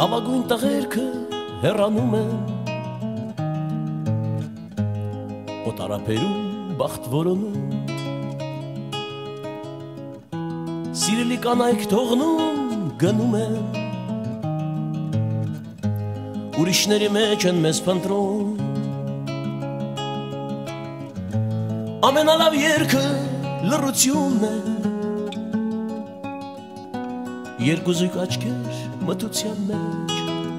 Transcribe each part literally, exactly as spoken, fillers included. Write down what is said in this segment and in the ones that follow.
լավագույն տղերքը հեռանում են, օտարապերում բախտ որոնում, սիրելի կանայք թողնում գնում են, ուրիշների մեջ են մեզ փնտրում, ամենալավ երգը լռությունն է, երկու զույգ աչքեր մթության մեջ,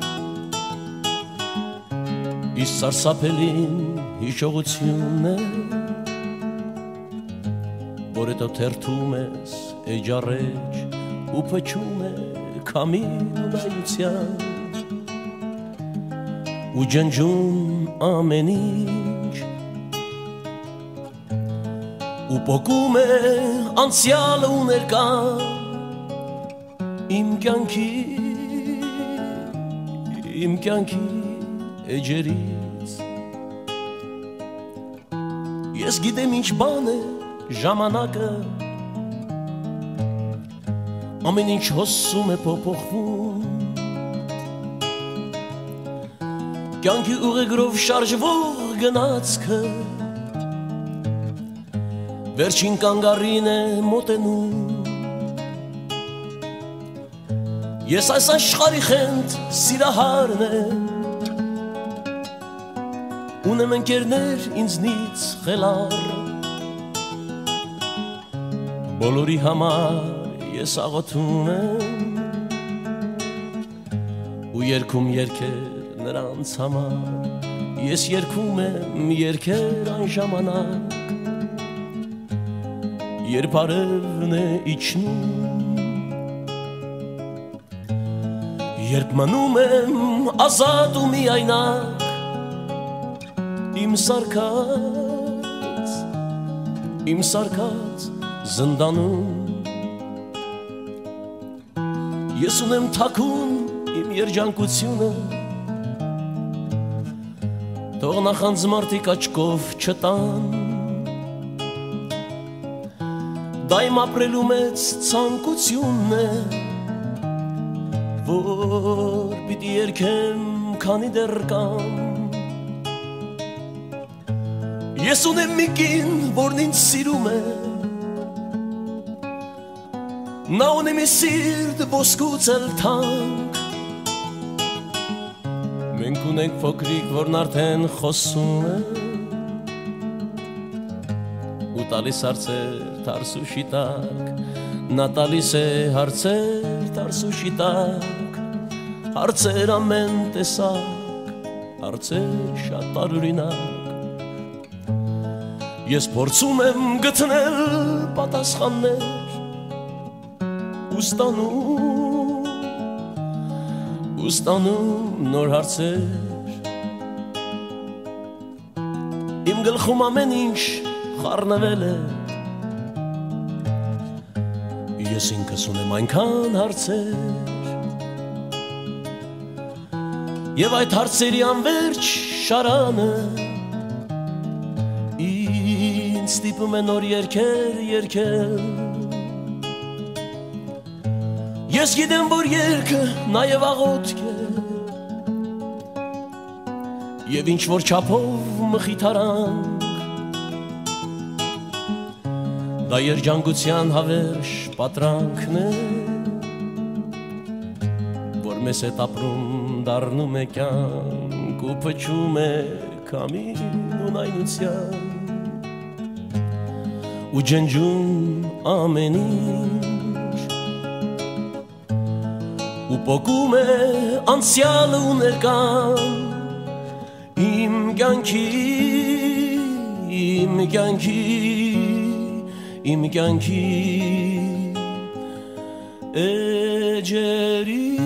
իսկ սարսափելին հիշողությունն է, որ հետո թերթում ես էջառեջ ու փչում է քամին ու նայնության, ու ջնջում ամեն ինչ, ու պոկում է անցյալը ու ներկան, իմ կյանքի, իմ կյանքի էջերից, ես գիտեմ ինչ բան է ժամանակը, ամեն ինչ հոսում է փոփոխվում, կյանքի ուղեգրով շարժվող գնացքը, վերջին կանգառին է մոտենում, ես այս աշխարհի խենթ սիրահարն եմ, ունեմ ընկերներ ինձնից խելառ, բոլորի համար ես աղոթում եմ, ու երգում երգեր նրանց համար, ես երգում եմ երգեր այն ժամանակ, երբ արևն է իջնում, երբ մնում եմ ազատ ու միայնակ, իմ սարքած, իմ սարքած զնդանում, ես ունեմ թաքուն իմ երջանկությունը, թող նախանձ մարդիկ աչքով չտան, դա իմ ապրելու մեծ ցանկությունն է, որ պիտի երգեմ քանի դեռ կամ, ես ունեմ մի կին, որն ինձ սիրում է, նա ունի մի սիրտ ոսկուց էլ թանկ, մենք ունենք փոքրիկ, որն արդեն խոսում է, ու տալիս հարցեր թարսուշի տակ, նա տալիս է հարցեր թարսուշի տակ, հարցեր ամեն տեսակ, հարցեր շատ տարօրինակ, ես փորձում եմ գտնել պատասխաններ, ու ստանում, ու ստանում նոր հարցեր, իմ գլխում ամեն ինչ խառնվել է, ես ինքս ունեմ այնքան հարցեր, և այդ հարցերի անվերջ շարանը, ինձ ստիպում է նոր երգեր երգել, ես գիտեմ, որ երգը նաև աղոթք է, և ինչ-որ չափով մխիթարանք, դա երջանկության հավերժ պատրանքն է, որ մեզ հետ ապրում դառնում է կյանք ու փչում է քամին ու նայնության, ու ջնջում ամեն ինչ, ու պոկում է անցյալը ու ներկան, իմ կյանքի, իմ կյանքի, իմ կյանքի էջերի